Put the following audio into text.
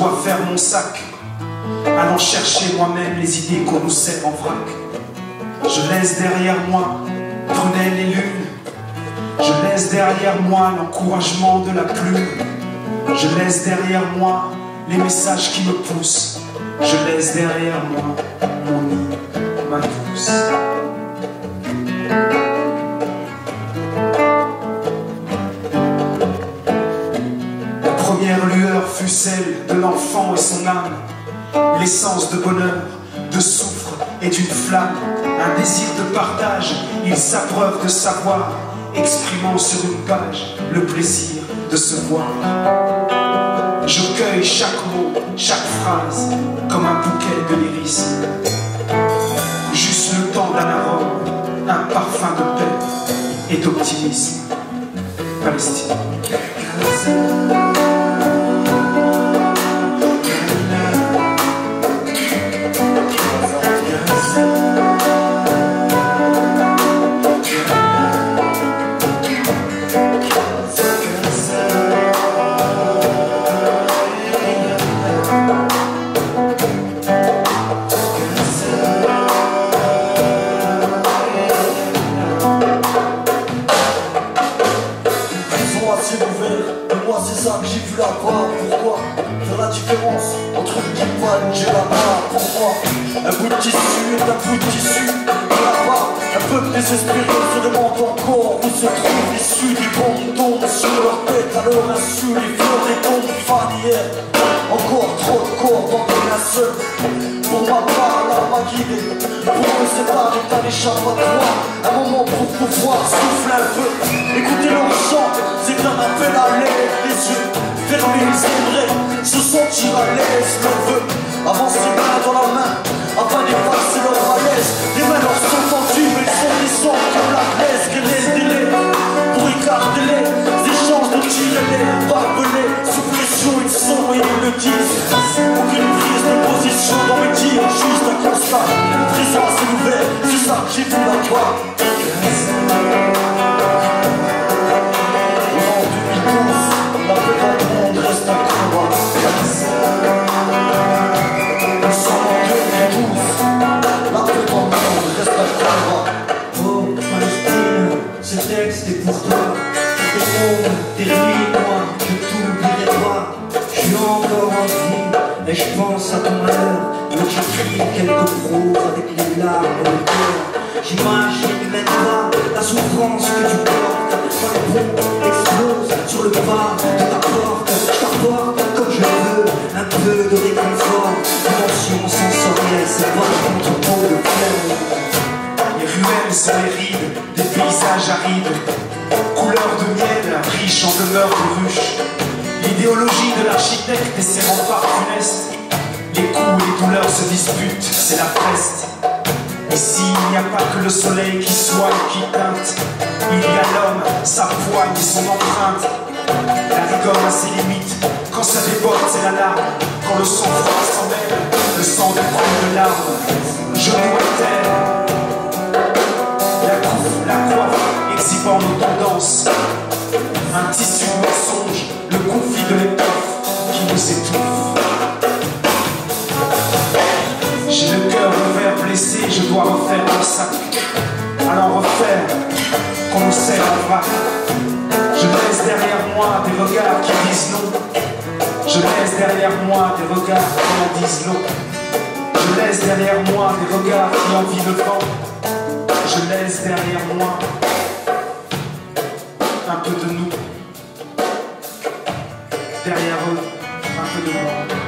dois faire mon sac, allant chercher moi-même les idées qu'on nous sert en vrac. Je laisse derrière moi prunelle et lune. Je laisse derrière moi l'encouragement de la plume. Je laisse derrière moi les messages qui me poussent. Je laisse derrière moi mon nid, ma douce. La première lueur fut celle de l'enfant et son âme, l'essence de bonheur, de soufre et d'une flamme, un désir de partage, il s'abreuve de savoir, exprimant sur une page le plaisir de se voir. Je cueille chaque mot, chaque phrase, comme un bouquet de lyrisme. Juste le temps d'un arôme, un parfum de paix et d'optimisme. Palestine. Moi c'est ça que j'ai vu là-bas. Pourquoi faire la différence entre une kippa et une djellaba? Pour moi, un bout de tissu est un bout de tissu. Là-bas, un peuple désespéré se demande encore où se trouve l'issue. Des bombes tombent sur leur tête à leur insu. Les fleurs des tombes fannières. Encore trop de corps dans un seul. Pour ma part, là m'a guidé. Pour me séparer d'un échappatoire. Un moment pour pouvoir souffler un peu. Écouter leur chant, c'est un appel à l'aide. Les yeux fermés, ils aimeraient se sentir à l'aise. Leur vœu, avancer main dans la main, afin d'effacer leur malaise. Les mains leur sont tendues, mais ils sont descendus comme la glaise. Quel est le délai pour écarter les échanges de tirer-les, barbelés. Sous pression, ils sont et ils le disent. Aucune prise de position dans mes tirs, juste un constat. Prison assez ouvert, c'est ça que j'ai vu là-bas. C'est pour toi, tes mondes, tes nuits noires, je t'oublierai toi. Je suis encore en vie, et je pense à ton malheur. Donc j'écris quelques pros avec les larmes au cœur. J'imagine même pas la souffrance que tu portes. Quand les bombes explosent sur le pas de ta porte, je t'apporte comme je veux un peu de réconfort. Dimension sensorielle, c'est pas contre peau de flemme. Les ruelles sont les rides, des paysages arides, couleurs de miel, riches en demeures de ruches. L'idéologie de l'architecte et ses remparts funestes. Les coups et les douleurs se disputent, c'est la peste. Ici, il n'y a pas que le soleil qui soigne, qui teinte. Il y a l'homme, sa poigne et son empreinte. La rigueur a ses limites, quand ça déborde, c'est l'alarme. Quand le sang froid s'en mêle, le sang découle de larmes. Genoux à terre. La coiffe exhibant nos tendances, un tissu de mensonge, le conflit de l'étoffe qui nous étouffe. J'ai le cœur ouvert, blessé, je dois refaire mon sac. Alors refaire, qu'on nous serre en vrac. Je laisse derrière moi des regards qui disent non. Je laisse derrière moi des regards qui en disent long. Je laisse derrière moi des regards qui envient le vent. Je laisse derrière moi un peu de nous, derrière eux un peu de moi.